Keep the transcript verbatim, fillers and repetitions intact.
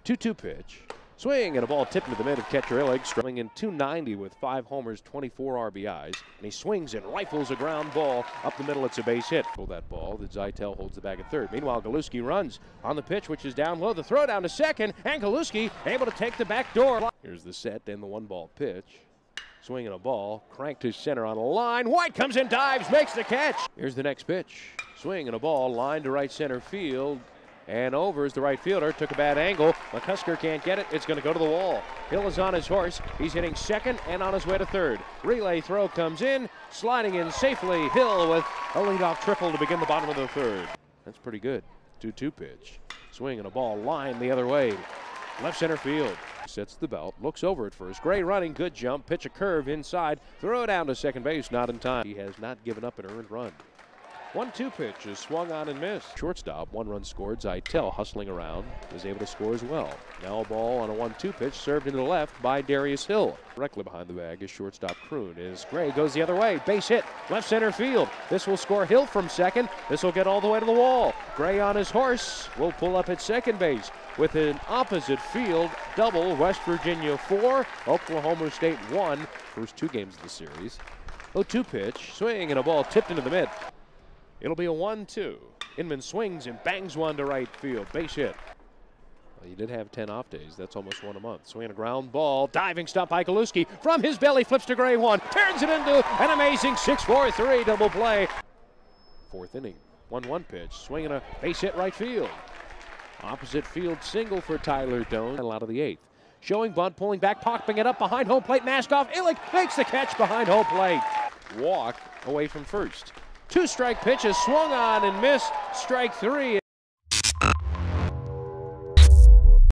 two two pitch. Swing and a ball tipped into the mid of catcher Illig, struggling in two ninety with five homers, twenty-four R B Is. And he swings and rifles a ground ball up the middle. It's a base hit. Pull that ball. The Zeitel holds the bag at third. Meanwhile, Galuski runs on the pitch, which is down low. The throw down to second, and Galuski able to take the back door. Here's the set and the one ball pitch. Swinging a ball, cranked to center on a line. White comes in, dives, makes the catch. Here's the next pitch. Swinging a ball, line to right center field. And over is the right fielder. Took a bad angle. McCusker can't get it. It's going to go to the wall. Hill is on his horse. He's hitting second and on his way to third. Relay throw comes in. Sliding in safely. Hill with a leadoff triple to begin the bottom of the third. That's pretty good. two two pitch. Swing and a ball line the other way. Left center field. Sets the belt. Looks over at first. Gray running. Good jump. Pitch a curve inside. Throw down to second base. Not in time. He has not given up an earned run. one two pitch is swung on and missed. Shortstop, one run scored. Zeitel hustling around, is able to score as well. Now a ball on a one two pitch served into the left by Darius Hill. Directly behind the bag is shortstop Kroon. As Gray goes the other way, base hit, left center field. This will score Hill from second. This will get all the way to the wall. Gray on his horse will pull up at second base with an opposite field double. West Virginia four, Oklahoma State one. First two games of the series. oh two pitch, swing and a ball tipped into the mid. It'll be a one two. Inman swings and bangs one to right field. Base hit. Well, he did have ten off days. That's almost one a month. Swinging a ground ball. Diving stop by Galuski. From his belly, flips to Gray one. Turns it into an amazing six four three double play. Fourth inning. one one pitch. Swinging a base hit right field. Opposite field single for Tyler Doan. A lot of the eighth. Showing bunt, pulling back, popping it up behind home plate. Mask off. Illig makes the catch behind home plate. Walk away from first. Two strike pitches swung on and missed. Strike three.